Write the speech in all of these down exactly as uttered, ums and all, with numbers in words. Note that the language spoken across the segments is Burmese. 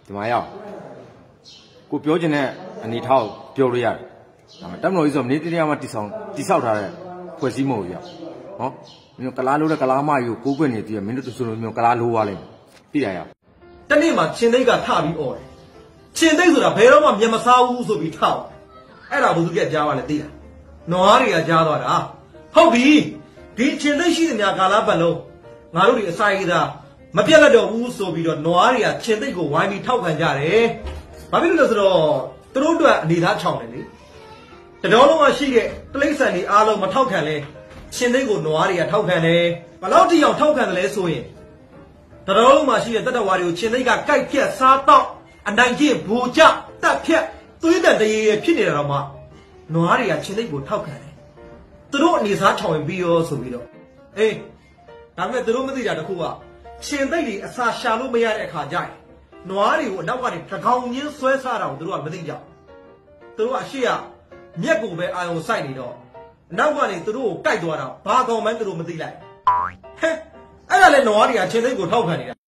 ဒီမှာရောက်ကိုပြောချင်တဲ့အနေထားကိုပြောလို့ရတယ်ဒါပေမဲ့တက်မလို့ကြီးဆိုမင်းတရားမှတိဆောင်တိဆောက်ထားတဲ့ဖွဲ့စည်းမှုကိုရောက်ဟောမင်းကလားလို့တဲ့ကလားမကြီးကိုကိုးကွယ်နေတည်ရမင်းတို့ဆိုလို့မျိုးကလားလိုးသွားလိမ့်မယ်သိရရတနေ့မှာချင်းသိန်းကထပြီးអော်တယ်ချင်းသိန်းဆိုတာဘယ်တော့မှမျက်မစားဘူးဆိုပြီးထောက်အဲ့ဒါဘုသူကကြားပါလေသိလားနွားတွေကကြားသွားတာဟုတ်ပြီဒီချင်းသိန်းရှိတဲ့များကာလာပတ်လုံးငါတို့ဒီအစာရည်သားမပြတ်လက်တော့ဘူးဆိုပြီးတော့နွားတွေကချင်းသိန်းကိုဝိုင်းပြီးထောက်ခံကြတယ်ဘာဖြစ်လို့လဲဆိုတော့သူတို့အတွက်အနေသားချောင်းတယ်လေတတော်လုံးကရှိတဲ့တလိမ့်ဆန်တွေအားလုံးမထောက်ခံလဲချင်းသိန်းကိုနွားတွေကထောက်ခံတယ်ဘယ်လောက်တိအောင်ထောက်ခံတယ်လဲဆိုရင်တတော်လုံးမှာရှိတဲ့တတဝါတွေကိုချင်းသိန်းကကြိုက်ဖြတ်စားတော့အနိုင်ကျင့်ဘူကြတက်ဖြတ်သွေးတန်တရေဖြစ်နေတာတော့မှနွားတွေကချင်းသိန်းကိုထောက်ခံတယ်သူတို့အနေစားချောင်းရင်ပြီးရောဆိုပြီးတော့အေးဒါပေမဲ့သူတို့မသိကြတခုကချင်းသိန်းတွေအစာရှာလို့မရတဲ့အခါကျရင်နွားတွေကိုအနောက်ကနေတကောင်ချင်းဆွဲစားတာကိုသူတို့ကမသိကြသူတို့ကအရှိရမြက်ကိုပဲအာယုံစိုက်နေတော့အနောက်ကနေသူတို့ကိုကြိုက်သွားတာဘာကောင်မှန်းသူတို့မသိလိုက်ဟဲ့အဲ့ဒါလည်းနွားတွေကချင်းသိန်းကိုထောက်ခံနေတာ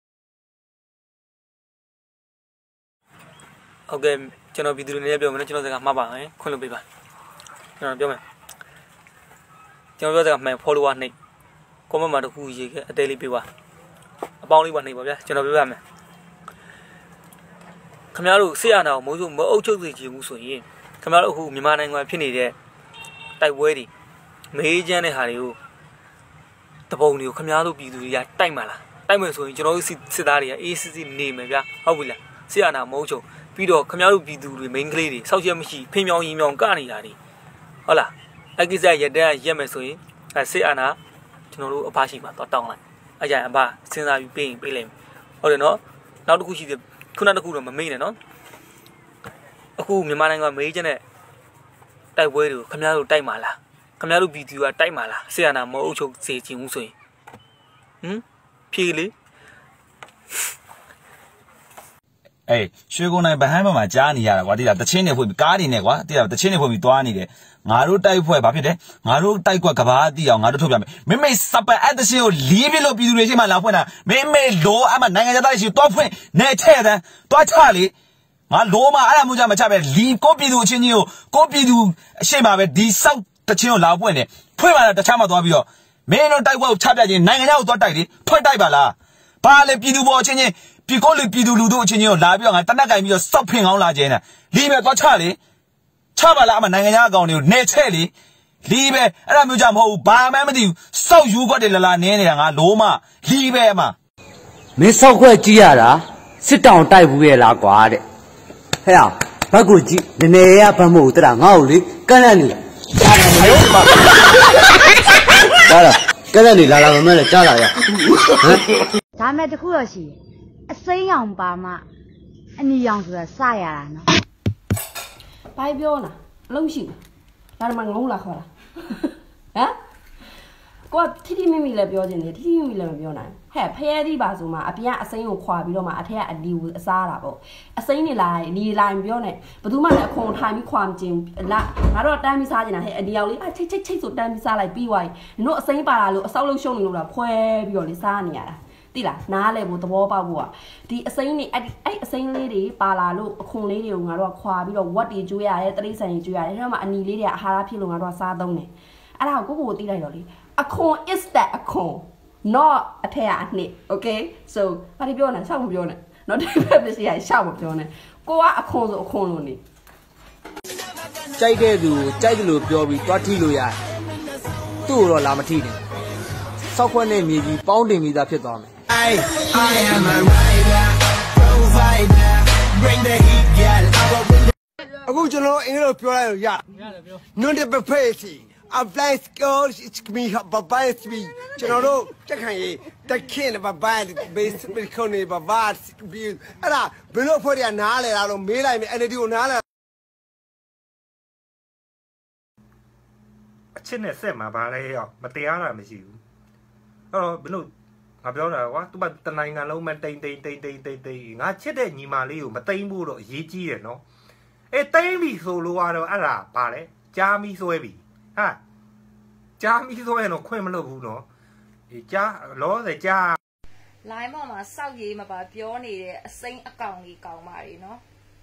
ဟုတ်ကဲ့ကျွန်တော်ပြည်သူတွေနဲ့ပြောမယ်နော်ကျွန်တော်စကားမှားပါမယ်ခွင့်လို့ပေးပါကျွန်တော်ပြောမယ်ကျွန်တော်ပြောစကားမှန် follower နှိပ် comment မှာတခုရေးခဲ့အသေးလေးပေးပါအပေါင်းလေးပါနှိပ်ပါဗျာကျွန်တော်ပြောပြမယ်ခင်ဗျားတို့ဆေးရနာကိုမိုးစုမအုပ်ချုပ်သိချင်ဘူးဆိုရင်ခင်ဗျားတို့အခုမြန်မာနိုင်ငံဖြစ်နေတဲ့တိုက်ပွဲတွေမေးချမ်းတဲ့ဟာတွေကိုတပုံတွေကိုခင်ဗျားတို့ပြည်သူတွေကတိုက်မှလားတိုက်မယ်ဆိုရင်ကျွန်တော်တို့စစ်သားတွေက A C C နေမယ်ဗျာဟုတ်ပြီလားဆေးရနာမအုပ်ချုပ်ပြီးတော့ခင်ဗျားတို့ပြည်သူတွေ main ကလေးတွေစောက်ချက်မရှိဖင်မြောင်ရင်မြောင်ကနေတာတွေဟုတ်လားအကိစ္စရက်တန်းရက်မယ်ဆိုရင်အဲဆေးရနာကျွန်တော်တို့အဖရှိမှာတော့တောင်းလိုက်အကြိုင်အဖစဉ်းစားပြီးပေးရင်ပေးလိုက်ဟုတ်တယ်နော်နောက်တစ်ခုရှိသေးခုနတစ်ခုတော့မမေ့နဲ့နော်အခုမြန်မာနိုင်ငံမေးချင်တဲ့တိုက်ပွဲတွေကိုခင်ဗျားတို့တိုက်မှာလားခင်ဗျားတို့ပြည်သူကတိုက်မှာလားဆေးရနာမအုပ်ချုပ်စေချင်ဘူးဆိုရင်ဟမ်ဖြေလေအေးရွှေကုန်းနိုင်ဗဟန်းဘက်မှာကြားနေရတာကွာတိလားတချင်းနေဖွင့်ကားနေနဲ့ကွာတိလားတချင်းနေဖွင့်ပြီးသွားနေတယ်ငါတို့တိုက်ဖွဲ့ဘာဖြစ်တယ်ငါတို့တိုက်ကွက်ကဘာတိအောင်ငါတို့ထုတ်ပြမယ်မိမိစပအတရှင်ကိုလီးပြလို့ပြည်သူတွေရှိမှလာဖွင့်တာမိမိလိုအမနိုင်ငံသားတွေရှိတော့ဖွင့်နေထဲ့တယ်တွားချလေငါလိုမအဲ့ဒါမျိုးကြမချပဲလီကိုပြည်သူအချင်းချင်းကိုကိုပြည်သူအရှိမပဲဒီစောက်တချင်းကိုလာဖွင့်တယ်ဖွင့်ပါတော့တခြားမှသွားပြီးတော့မင်းတို့တိုက်ကွက်ကိုချပြချင်းနိုင်ငံသားကိုသွားတိုက်လေထွက်တိုက်ပါလားဘာလဲပြည်သူပေါ်အချင်းချင်းပြည်ကိုလူပြည်သူလူတို့အချင်းချင်းကိုလာပြီးတော့ငါတနက်ကင်ပြီးတော့စောက်ဖင်ကောင်းလာခြင်းနဲ့လီးပဲသွားချလေချပါလားအမနိုင်ငံသားအကောင်တွေကိုနေချဲ့လေလီးပဲအဲ့ဒါမျိုးကြမဟုတ်ဘူးဘာမှမသိဘူးစောက်ယူခွက်တွေလာလာနင်းနေတာငါလိုမလီးပဲအမမင်းစောက်ခွက်ကြည့်ရတာစစ်တောင်တိုက်ဘူးရဲ့လားကွာတဲ့ဟဲ့ဘက်ကိုကြည့်နည်းနည်းရဘတ်မဟုတ်တလားငါ့ကိုလေကန့်လန့်နေလားအယောမဒါလားကန့်လန့်နေလာလာမမဲလဲကြားလာရဟမ်ဒါမဲ့တခုတော့ရှိအစိမ်းရောင်ပါမှအနီရောင်ဆိုတာစရတာနော်ဘိုင်ပြောလားအလုံးရှိလားဒါမှငုံလာခေါ်လားဟမ်ကိုကထိထိမိမိလည်းပြောခြင်းတယ်ထိထိမိမိလည်းမပြောနိုင်ဟဲ့ဖရဲသီးပါဆိုမှအပြင်ကအစိမ်းကိုခွာပြီးတော့မှအထက်ကအလီကိုအစားတာပေါ့အစိမ်းနေလာလီလာပြောနေဘယ်သူမှလည်းအခွန်ထိုင်ပြီးခွာမကျင်လာငါတို့တန်းပြီးစားကျင်တာဟဲ့အဒီရောက်လေးအချိတ်ချိတ်ချိတ်ဆိုတန်းပြီးစားလိုက်ပြီးသွားပြီတို့အစိမ်းပါလာလို့အဆောက်လို့ရှုံနေလို့လားဖွဲပြီးတော့လေစားနေရတာတိလားနားလဲဖို့သဘောပေါက်ဖို့อ่ะဒီအစိမ်းတွေအဲ့အဲ့အစိမ်းလေးတွေပါလာလို့အခွန်လေးတွေကိုငါတို့ကခွာပြီးတော့ဝက်တွေကျွေးရတယ်တရိတ်ဆန်တွေကျွေးရတယ်အဲ့တော့မှအနီလေးတွေအာဟာရဖြစ်လို့ငါတို့ကစားသုံးတယ်အဲ့ဒါကိုကိုကိုသိလိုက်တော့လေအခွန် is that အခွန် not အထက်ကအနှစ် okay so ဘာပြောနေရှောက်မပြောနဲ့တော့ဒီဘက်ပစ္စည်းကရှောက်မပြောနဲ့ကိုကအခွန်ဆိုအခွန်လို့နေကြိုက်တဲ့သူကြိုက်တယ်လို့ပြောပြီးတွားထိလို့ရတယ်သူ့ကိုတော့လာမထိနဲ့စောက်ခွက်နဲ့မြေကြီးပေါင်းတင်ပြီးသားဖြစ်သွားမယ်I am a rider, provider, bring the heat, girl. အခုကျွန်တော်အင်္ဂလိပ်ပြောလိုက်လို့ရရတယ်ပြော Not the perfection. Apply skills it's me bye me ကျွန်တော်တို့တက်ခံရေးတက်ခင်းဘဘိုင်း base ဘယ်ခုနေဘဘတ်ပြီးအဲ့ဒါဘယ်လိုဖွဲ့ရနားလဲလားလို့မေးလိုက်မယ် N L D ကိုနားလဲအချစ်နဲ့ဆက်မှာဗာလဲရောမတရားတာမရှိဘူးအဲ့တော့ဘယ်လိုငါပြောတာကွာသူကတနိုင်ငံလုံးမဲ့တိန်တိန်တိန်တိန်တိန်တိန်ငါချစ်တဲ့ညီမလေးကိုမတိန်ဖို့တော့အရေးကြီးတယ်နော်အေးတိန်ပြီဆိုလို့ကတော့အဲ့ဒါဗာလဲကြားမီဆွဲပြီဟာကြားမီဆွဲရင်တော့ခွင့်မလုပ်ဘူးနော်အေးကြားလောတယ်ကြားလိုင်းပေါ်မှာစောက်ရေးမှာပါပြောနေတဲ့အစိမ်းအကောင်ကြီးကောင်းပါလေနော်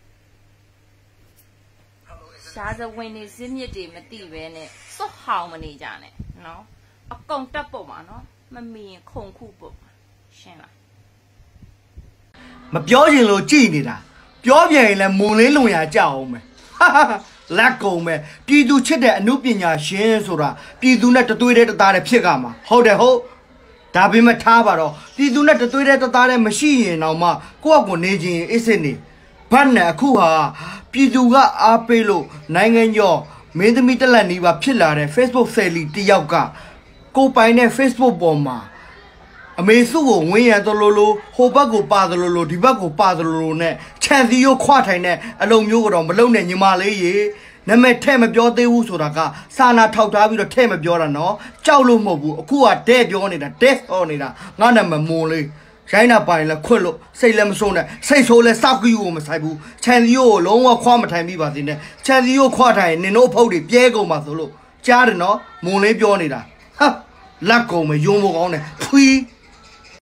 ရှားစဝင်နေစင်းမြစ်တွေမတိပဲနဲ့စွတ်ဟောင်းမနေကြနဲ့နော်အကောင်တက်ပေါ်မှာနော်မမီရင်ခုန်ခုပေါ့ရှင်းလားမပြောရင်လို့ကြည်နေတာပြောပြန်ရင်လည်းမုံလေးလုံရကြအောင်မယ်လက်ကုန်မယ်ပြည်သူချစ်တဲ့အမှုပညာရှင်ဆိုတာပြည်သူနဲ့တသွေးတဲ့တသားတဲ့ဖြစ်ကမှာဟုတ်တယ်ဟုတ်ဒါပေမဲ့ထားပါတော့ပြည်သူနဲ့တသွေးတဲ့တသားတဲ့မရှိရင်တော့မှကိုယ့်အကူနေခြင်းအစ်စစ်နေဘတ်နဲ့အခုဟာပြည်သူကအားပေးလို့နိုင်ငံကျော်မင်းသမီးတက်လက်နေပါဖြစ်လာတဲ့ Facebook ဆယ်လီတယောက်ကကိုပိုင်တဲ့ Facebook ပေါ်မှာအမေစုကိုဝင်းရတော်လို့လို့ဟိုဘက်ကိုပါတယ်လို့လို့ဒီဘက်ကိုပါတယ်လို့လို့နဲ့ခြံစည်းရိုးခွထိုင်တဲ့အလုံးမျိုးကတော့မလုံနဲ့ညီမလေးရေနာမည်ထဲမပြောသေးဘူးဆိုတာကစာနာထောက်ထားပြီးတော့ထဲမပြောတာနော်ကြောက်လို့မဟုတ်ဘူးအခုကတဲ့ပြောနေတာတဲ့ဟောနေတာငါနာမည်မွန်လေးရိုင်းနာပိုင်လဲခွတ်လို့စိတ်လည်းမဆုံးနဲ့စိတ်ဆိုးလဲစောက်ကြီးကိုမဆိုင်ဘူးခြံစည်းရိုးကိုလုံးဝခွာမထိုင်မိပါသေးနဲ့ခြံစည်းရိုးခွထိုင်နင်တို့အဖုတ်တွေပြဲကုန်ပါဆိုလို့ကြားတယ်နော်မွန်လေးပြောနေတာဟာလက်ကုန်မယုံမကောင်းနဲ့ဖွီး